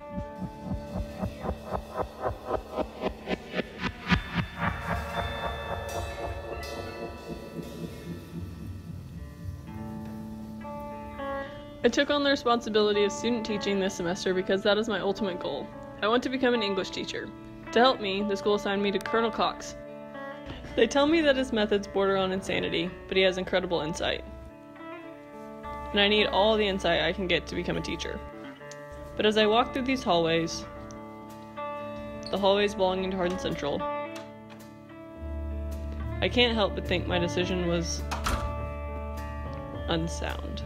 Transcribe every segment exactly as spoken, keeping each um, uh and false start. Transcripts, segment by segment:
I took on the responsibility of student teaching this semester because that is my ultimate goal. I want to become an English teacher. To help me, the school assigned me to Colonel Cox. They tell me that his methods border on insanity, but he has incredible insight. And I need all the insight I can get to become a teacher. But as I walk through these hallways, the hallways belonging to Hardin Central, I can't help but think my decision was unsound.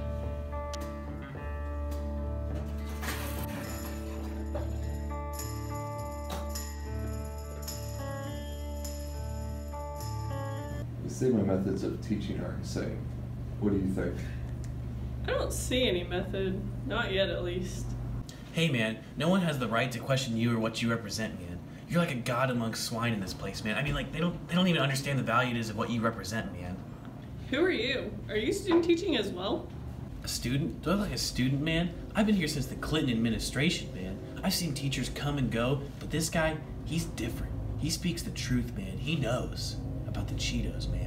Say my methods of teaching are insane. What do you think? I don't see any method. Not yet, at least. Hey man, no one has the right to question you or what you represent, man. You're like a god amongst swine in this place, man. I mean, like, they don't they don't even understand the value it is of what you represent, man. Who are you? Are you student teaching as well? A student? Do I look like a student, man? I've been here since the Clinton administration, man. I've seen teachers come and go, but this guy, he's different. He speaks the truth, man. He knows about the Cheetos, man.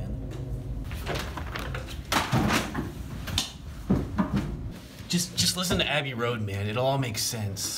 Just, just listen to Abbey Road, man. It'll all make sense.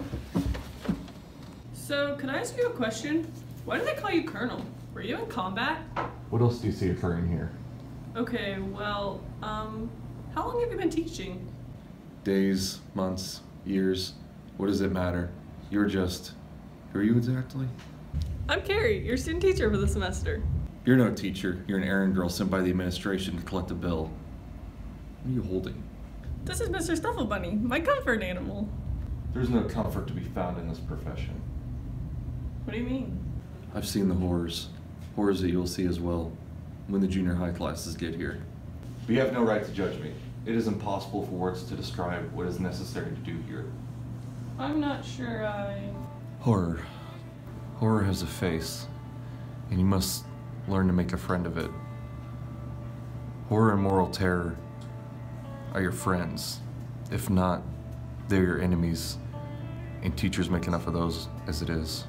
So, can I ask you a question? Why do they call you Colonel? Were you in combat? What else do you see occurring here? Okay, well, um, how long have you been teaching? Days, months, years. What does it matter? You're just... Who are you exactly? I'm Carrie, your student teacher for the semester. You're no teacher. You're an errand girl sent by the administration to collect a bill. What are you holding? This is Mister Stuffle Bunny, my comfort animal. There's no comfort to be found in this profession. What do you mean? I've seen the horrors. Horrors that you'll see as well when the junior high classes get here. But you have no right to judge me. It is impossible for words to describe what is necessary to do here. I'm not sure I... Horror. Horror has a face, and you must learn to make a friend of it. Horror and moral terror are your friends. If not, they're your enemies, and teachers make enough of those as it is.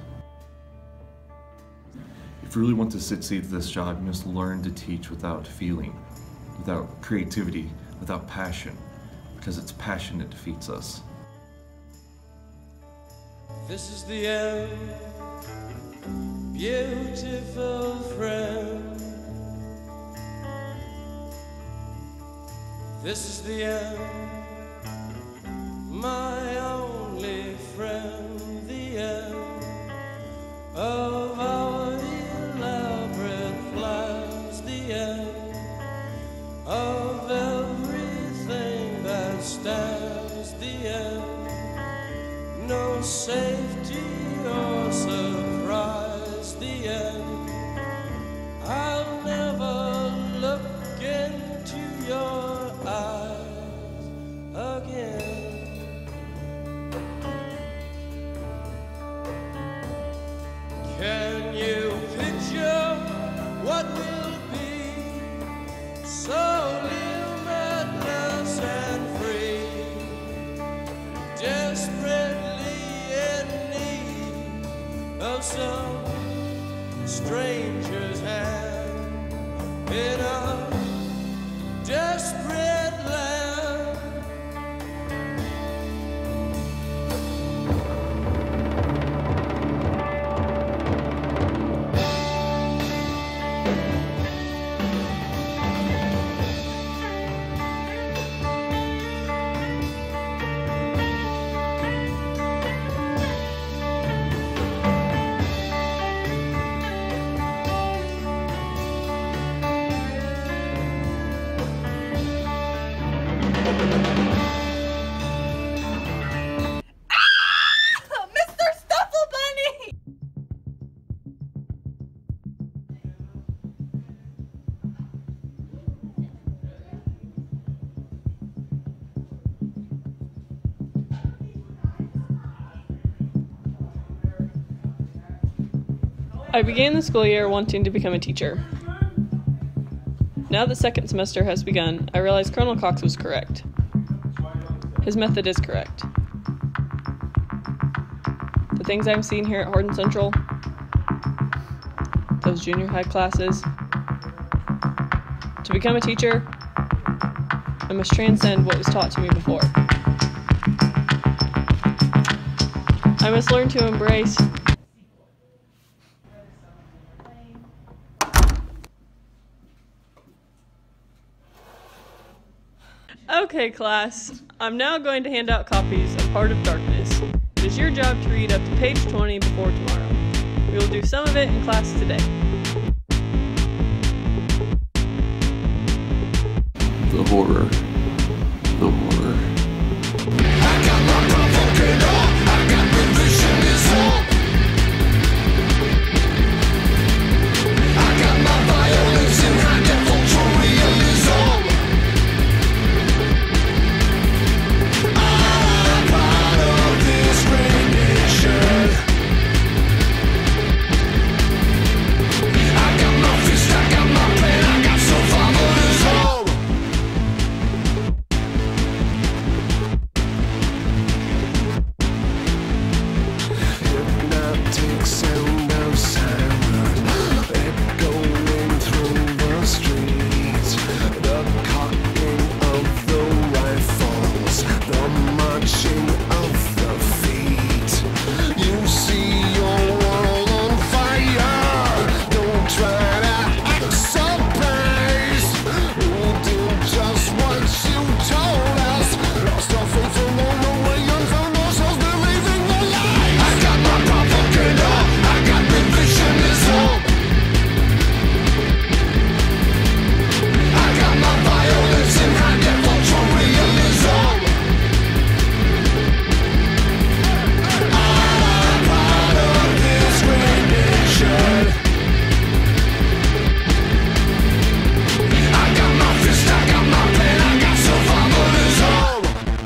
If you really want to succeed at this job, you must learn to teach without feeling, without creativity, without passion, because it's passion that defeats us. This is the end, beautiful friend. This is the end, my only friend, the end of our elaborate plans, the end of everything that stands, the end, no safety or surprise, the end, I'll never look into your eyes again. Can you picture what will be so limitless and free, desperately in need of some stranger's hand in a desperate land? I began the school year wanting to become a teacher. Now that second semester has begun, I realize Colonel Cox was correct. His method is correct. The things I'm seeing here at Hardin Central, those junior high classes. To become a teacher, I must transcend what was taught to me before. I must learn to embrace Okay, class, I'm now going to hand out copies of Heart of Darkness. It is your job to read up to page twenty before tomorrow. We will do some of it in class today. The horror. The horror. I got my provocator, I got revisionism. I got my violence and high definition realism. I'm part of this great nation. I got my fist, I got my pen, I got survivalism. Hypnotic sound of siren echoing through the streets. The cocking of the rifles, the marching of the feet. You see your world on fire. Don't try to act surprised. We did just what you told us. Lost our faith along the way and found ourselves believing the lie. I got my propaganda, I got revisionism. I got my violence and high definition realism. I'm part of this great nation. I got my fist, I got my pen, I got survivalism.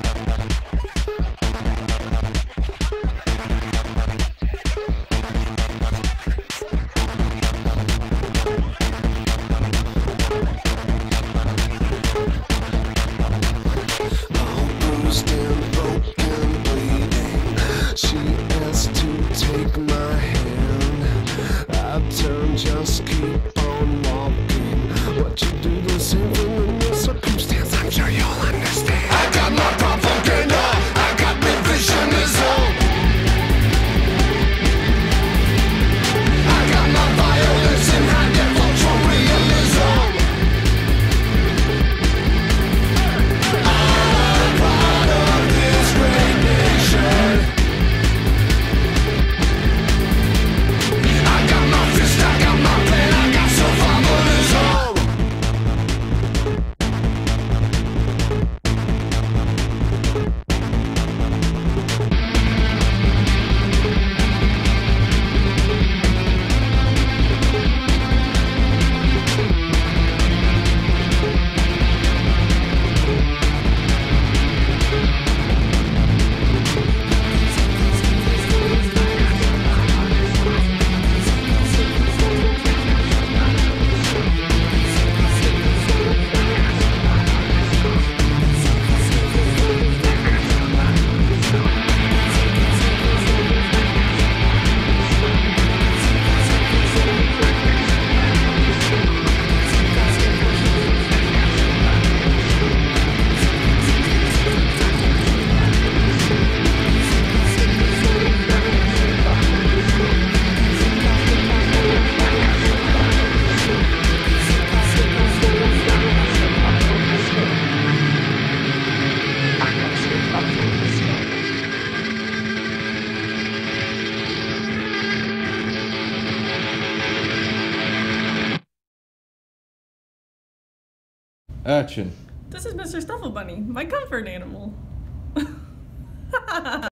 All bruised and broken, bleeding. She asked to take my hand. I turned, just keep on walking. What you do, the same thing in this circumstance. I'm sure you'll understand. I got my propaganda, I got revisionism. I got my violence and high definition realism. I'm part of this great nation. I got my fist, I got my pen, I got survivalism. Action. This is Mister Stuffle Bunny, my comfort animal.